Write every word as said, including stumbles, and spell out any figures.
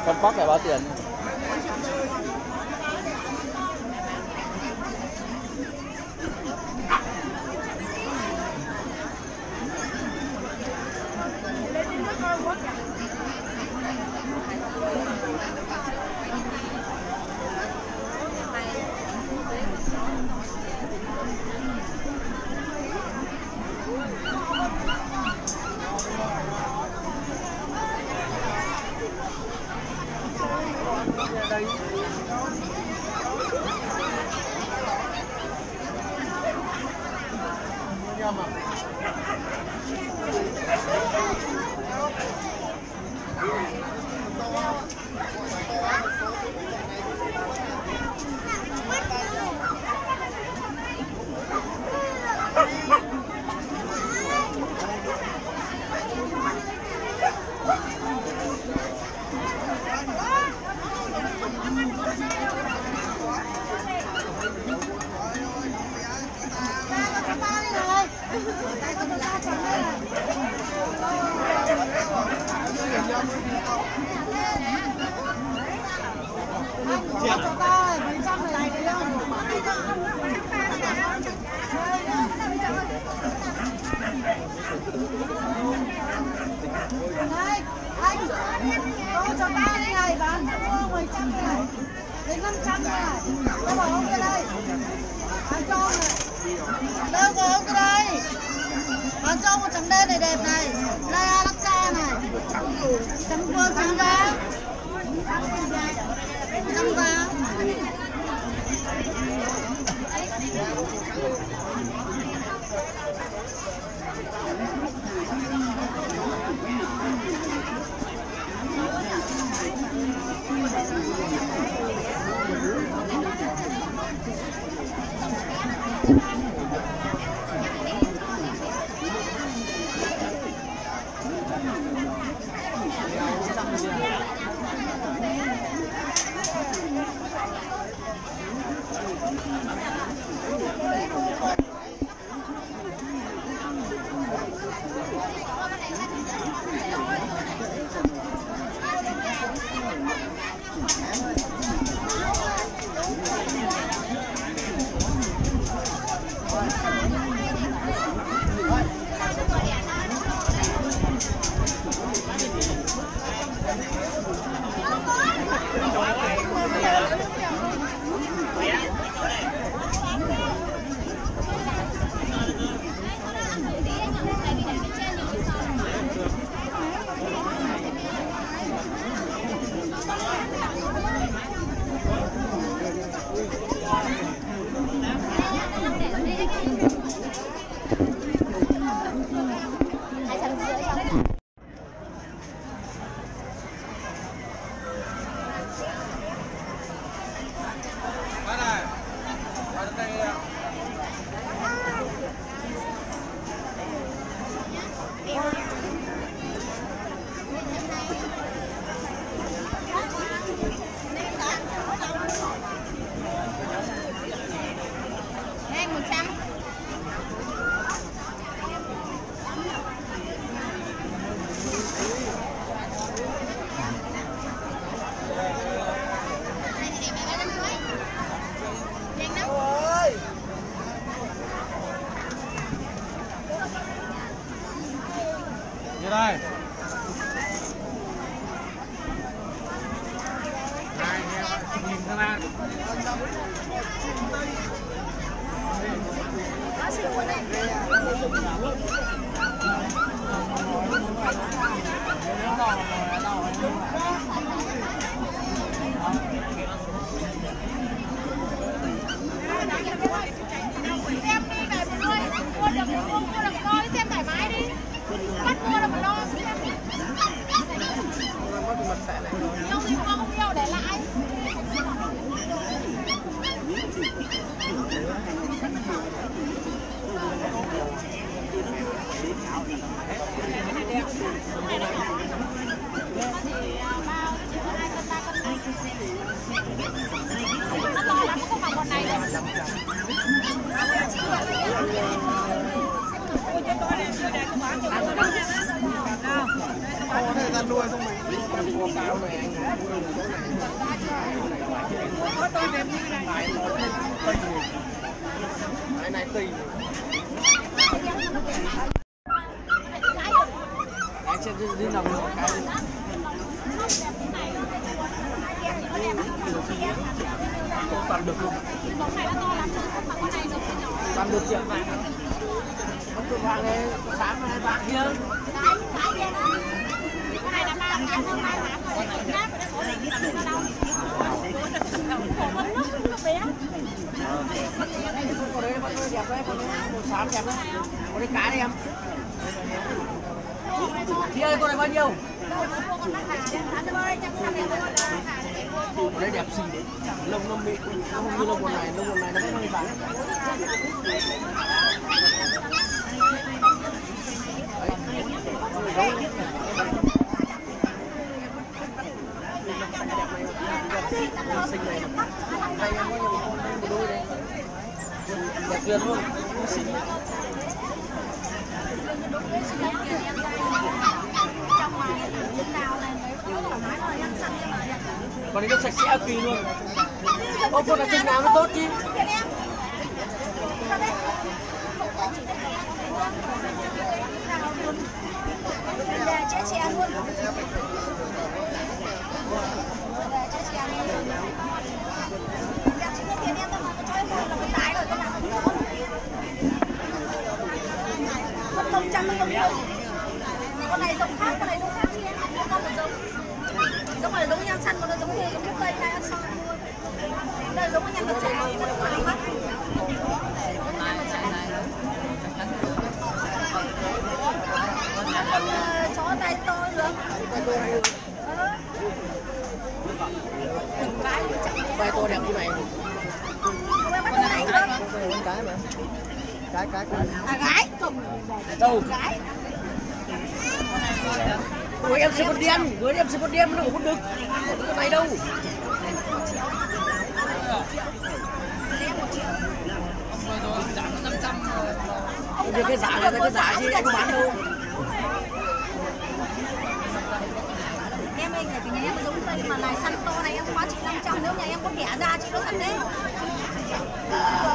Trong box là bao tiền? Đây. Này, nhìn sang đây. Xem đi về một nơi, mua được mua mua được coi xem thoải mái đi. Bắt mua là một lo xem. Yêu thì mua không yêu để lại. Nó to lắm, không bằng con này đâu. Ôi cho tôi này, tôi này không bán cho tôi đâu nha. Đâu? Ô, đây ta nuôi xong mình. cao này anh. có tôi đẹp như này Cái này tùy. Anh sẽ đi đi nằm một cái. Toàn được luôn. Toàn được chưa? Con chuột vàng này sáng này bạc kia. cái này là ba cái hôm nay hả rồi nát rồi đó này cái gì đâu con nước nó bé Con đấy con đẹp đấy, con màu xám đẹp đấy. Con đấy cá đấy em. Chị ơi, con này bao nhiêu? Con đấy đẹp xinh đấy. Lông nó mịn, nó không như lông con này, lông con này nó vẫn hơi bạc. Xinh này. Đây em có nhiều con một đôi đây. Đẹp tuyệt luôn. Xinh. Còn đây nó sạch sẽ kỳ luôn. Ô, con là chừng nào nó tốt chứ. trẻ trẻ luôn tiền em mà cho em một là một tái rồi, cái nào cũng có mất công trăm mất công không. Con này giống khác, con này giống khác chứ em con một giống giống này giống nhan xanh, còn nó giống như giống thuốc tây này ăn xong luôn. Đây giống nhan vật trẻ, nó đúng là mắt chó tay to được. Tay to đẹp như này. Cái mà. Cái cái cái. À gái. Đâu? Gái. Ủa em sẽ con đen, với em sẽ con đen nó không được. Cái này đâu? Bây giờ cái giả này cái giả gì anh bán đâu? Em ơi, người nhà em giống cây mà này săn to này em quá chị năm trăm, nếu nhà em có đẻ ra chị nó thật đấy.